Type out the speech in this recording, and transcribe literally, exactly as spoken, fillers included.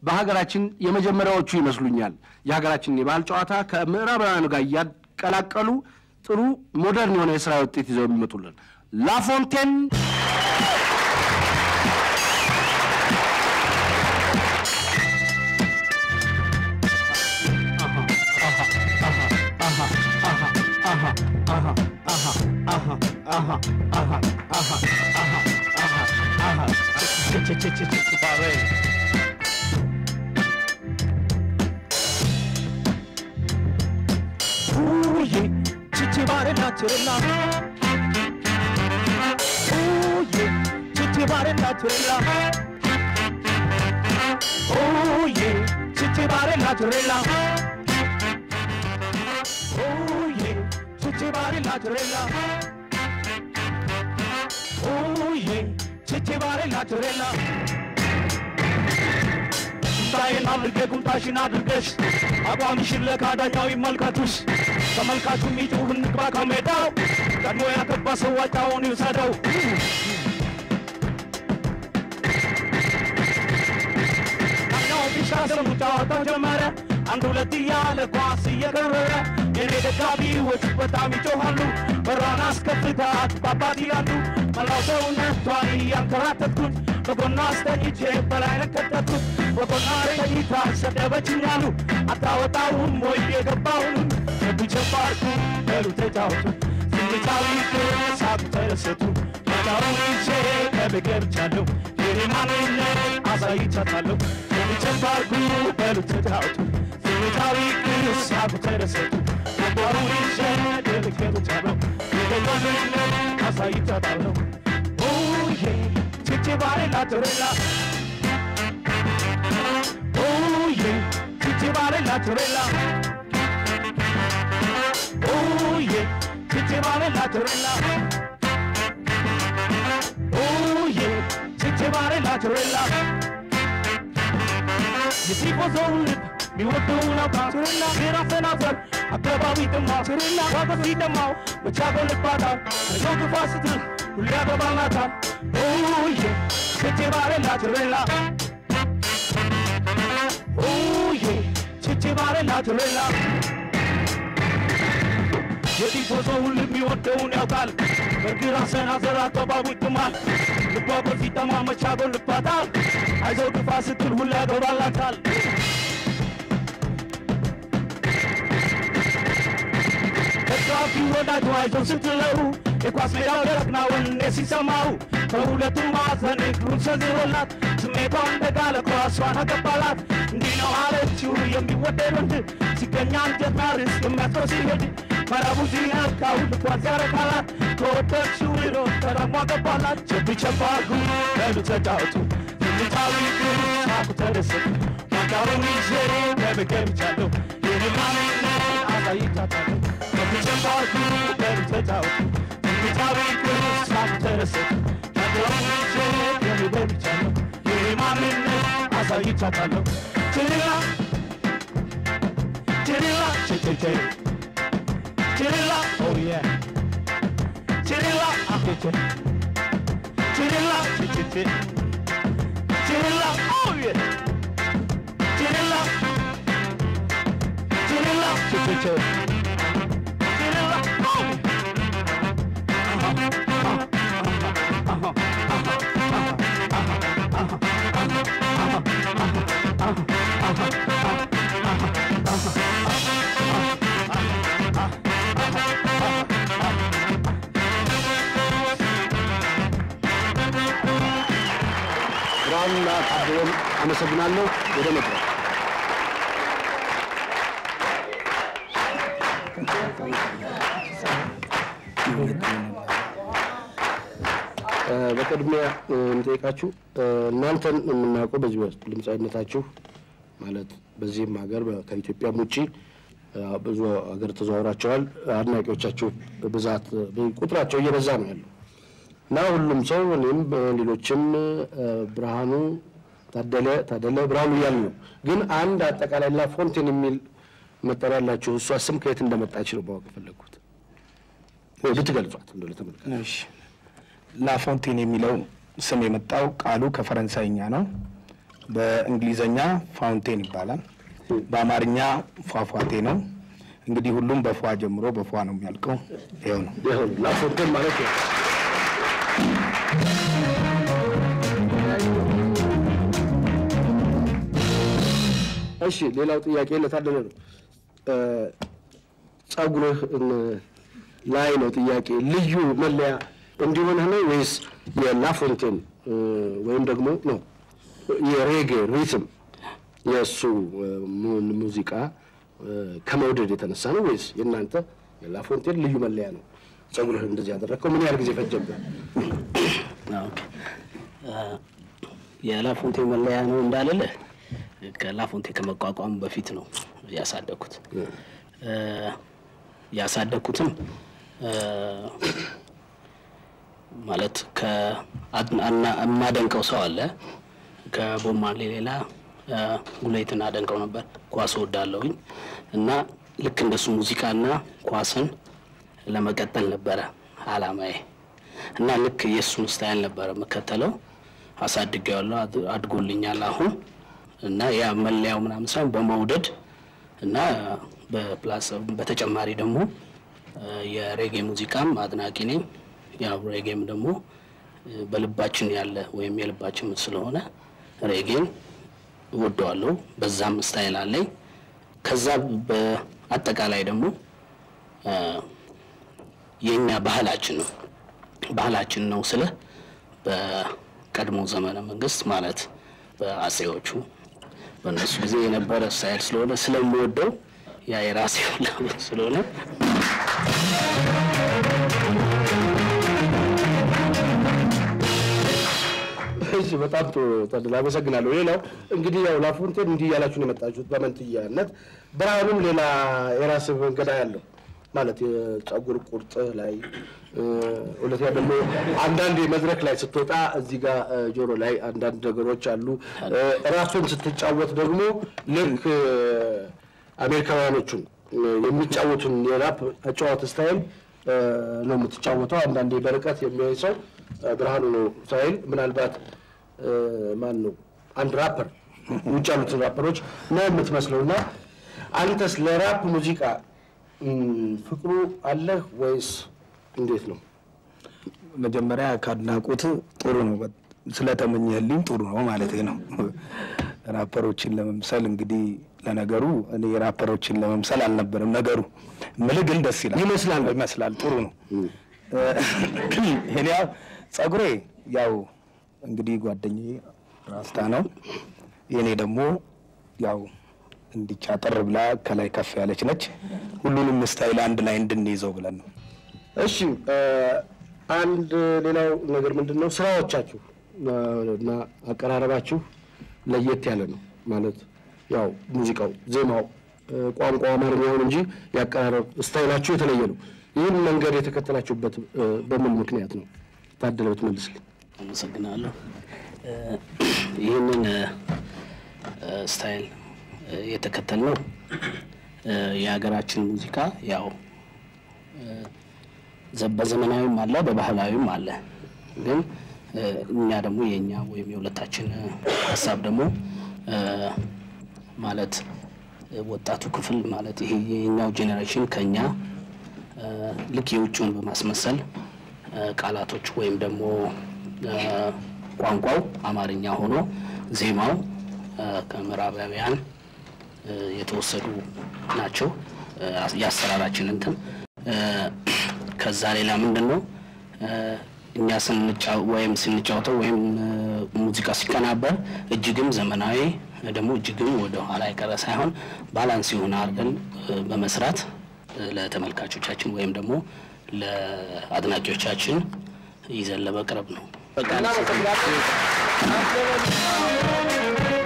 በሀገራችን የመጀመሪያዎቹ ይመስሉኛል የሀገራችን የባህል ጨዋታ ከምዕራባውያኑ ጋር ያቀላቀሉ ጥሩ ሞደርን የሆነ የሥራ ውጤት ይዘው የሚመጡልን ላፎንቴን Naturella, oh yeah, chichi bare naturella, oh yeah, chichi bare naturella, oh yeah, chichi bare naturella, oh yeah, chichi bare naturella. Tayin alırge kumtaşın adırgeş, abamışırle kadanyao imalkatus. Kamalkatu mijuhun nagba kametaw Kadmo ya kabasa wataw ni usadaw Ano bisha sa mutaw taw jamara Andulatiya le kwasi ya karara Yene de kabi wach patami chohalu Baranas kafitat babadiyandu Malaw sa unatwani yang karatatut Bagonas ta ije balay nakatatut Bagonare ta ita sa devachinyalu Ataw-ataw moy yegabawun Bicha parku pelu tejautu Sinitawi ke sabu teresetu Matauni che kebe gerchalo Yere manile azai chatalo Bicha parku pelu tejautu Sinitawi ke sabu teresetu Matauni che kebe gerchalo Yere manile azai chatalo Oh yeah, chichi bare naturella Oh yeah, chichi bare naturella Oh yeah, chichi bare naturella. Oh yeah, chichi bare naturella. You see what's on lip, me what do una naturella. Mira senazar, acaba with the naturella. What see them out, but chago le pada. I go to fast it, uliago balata. Oh yeah, chichi bare naturella. Oh yeah, chichi bare naturella. Yeti poso ulip mi wote unyakal Berkira senazara toba wikumal Lupa bersita mama chago lupa tal Aizo kefasitul hulago balakal Tetapi wadai tu aizo sitilau Ekwas medal gerak nawan nesi samau Kauletu mazan ikrun sazirolat Semeton begala kwaswana kepalat Dino halechu yemi wote rundu Sikenyan jetaris kemetro sihedi Para buzina kau lupa zara kalat Kotak shuriro teramwa kepalat Cepi cepaku pelu tejautu Sinitawi ke sabu teresetu Matawi nijere kebe kebe chalo Yere manile azai chatalo Cepi cepaku pelu tejautu Sinitawi ke sabu teresetu Matawi nijere kebe kebe chalo Yere manile azai chatalo Chirila Chirila Chirila Chirilla, oh yeah. Chirilla, ah, Chirilla, Chirilla, Chirilla, oh yeah. Chirilla, Chirilla, Chirilla, Chirilla, oh yeah. ራና ታደም አመሰግናለሁ ወደ መጥራ በቀድሚያ እንጠይቃችሁ እናንተን እናቆ በዚህ ወስጥ ልምጻይነታችሁ ማለት በዚህም ሀገር ከኢትዮጵያ ውጪ ብዙ ሀገር ተዘዋውራችኋል አድናቂዎቻችሁ በብዛት ቁጥራቸው እየበዛ ነው ያለው ና ሁሉም ሰው እኔም ሌሎችም ብርሃኑ ታደለ ታደለ ብርሃኑ ያሉ ግን አንድ አጠቃላይ ላፎንቴን የሚል መጠሪያላችሁ እሷ ስም ከየት እንደመጣች ነው ባወቅ ፈለኩት ወይ ብትገልጿት እንደለ ተመልካች እሺ ላፎንቴን የሚለው ስም የመጣው ቃሉ ከፈረንሳይኛ ነው በእንግሊዘኛ ፋውንቴን ይባላል በአማርኛ ፏፏቴ ነው እንግዲህ ሁሉም በፏ ጀምሮ በፏ ነው የሚያልቀው ይሄው ነው ይሄው ላፎንቴን ማለት ነው እሺ ሌላው ጥያቄ ለታደለ ነው ጸጉርህ ላይ ነው ጥያቄ ልዩ መለያ እንዲሆነ ነው ወይስ የላፎንቴን ወይም ደግሞ ነው የሬጌ ሪትም የሱ ሙዚቃ ከመውደድ የተነሳ ነው ወይስ የናንተ የላፎንቴን ልዩ መለያ ነው ጸጉርህ እንደዚህ ያደረከው ምን ያህል ጊዜ ፈጀብህ ኦኬ የላፎንቴን መለያ ነው እንዳለለ ከላፎንቴን ከመቋቋም በፊት ነው ያሳደኩት ያሳደኩትም ማለት ከአድና ማደንቀው ሰው አለ ከቦማሌ ሌላ ጉሌትና አደንቀው ነበር ኳስ ወዳለውኝ እና ልክ እንደሱ ሙዚቃና ኳስን ለመቀጠል ነበር አላማዬ እና ልክ የሱን ስታይል ነበር መከተለው አሳድጌዋለሁ አድጎልኛል አሁን እና ያ መለያው ምናምን ሳይሆን በመውደድ እና በፕላስ በተጨማሪ ደግሞ የሬጌ ሙዚቃም አድናቂ ነኝ ያው ሬጌም ደግሞ በልባችን ያለ ወይም የልባችን ስለሆነ ሬጌን ወደዋለሁ በዛም ስታይል አለኝ ከዛ በአጠቃላይ ደግሞ የኛ ባህላችን ነው ባህላችን ነው ስለ በቀድሞ ዘመነ መንግስት ማለት በአጼዎቹ በእነሱ ጊዜ የነበረ ስታይል ስለሆነ ስለምወደው ያ የራሴ ፍላጎት ስለሆነ እሺ በጣም ተደላ በሰግናለሁ ሌላው እንግዲህ ያው ላፎንቴን እንዲህ ያላችሁ ነው የመጣችሁት በመንትያነት ብርሃኑም ሌላ የራስ መንገድ ያለው ማለት የጸጉር ቁርጥ ላይ ወለታ ደግሞ አንዳንድ መድረክ ላይ ስትወጣ እዚህ ጋር ጆሮ ላይ አንዳንድ ነገሮች አሉ ራሱን ስትጫወት ደግሞ ልክ አሜሪካኖቹን የሚጫወቱን የራፕ አጫዋት ስታይል ነው የምትጫወተው አንዳንዴ በርቀት የሚያይ ሰው ብርሃኑ ነው ስታይል ምናልባት ማን ነው አንድ ራፐር ውጭ ያሉት ራፐሮች ነው የምትመስለውና አንተስ ለራፕ ሙዚቃ ፍቅሩ አለ ወይስ እንዴት ነው መጀመሪያ ካድናቆት ጥሩ ነው ስለተመኘህልኝ ጥሩ ነው ማለት ነው ራፐሮችን ለመምሰል እንግዲህ ለነገሩ እኔ ራፐሮችን ለመምሰል አልነበረም ነገሩ ምልግል ደስ ይላል ይመስላል ይመስላል ጥሩ ነው እኔ ያው ጸጉሬ ያው እንግዲህ ጓደኛዬ ራስታ ነው የኔ ደግሞ ያው እንዲቻጠር ብላ ከላይ ከፍ ያለች ነች ሁሉንም ስታይል አንድ ላይ እንድንይዘው ብለን ነው እሺ አንድ ሌላው ነገር ምንድነው ስራዎቻችሁ እና አቀራረባችሁ ለየት ያለ ነው ማለት ያው ሙዚቃው ዜማው ቋንቋው አማርኛው እንጂ ያቀራረብ ስታይላችሁ የተለየ ነው ይህን መንገድ የተከተላችሁበት በምን ምክንያት ነው ታደለበት መልስልኝ አመሰግናለሁ ይህንን ስታይል የተከተልነው የሀገራችን ሙዚቃ ያው በዘመናዊም አለ በባህላዊም አለ ግን እኛ ደግሞ የኛ ወይም የሁለታችን ሐሳብ ደግሞ ማለት ወጣቱ ክፍል ማለት ይሄ የኛው ጄነሬሽን ከኛ ልክ የውጭውን በማስመሰል ቃላቶች ወይም ደግሞ ቋንቋው አማርኛ ሆኖ ዜማው ከምዕራባውያን የተወሰዱ ናቸው ያሰራራችን እንትን ከዛ ሌላ ምንድነው እኛ ስንጫው ወይም ስንጫወተው ወይም ሙዚቃ ሲቀናበር እጅግም ዘመናዊ ደግሞ እጅግም ወደ ኋላ አይቀረ ሳይሆን ባላንስ ይሆን አርገን በመስራት ለተመልካቾቻችን ወይም ደግሞ ለአድናቂዎቻችን ይዘን ለመቅረብ ነው በቃ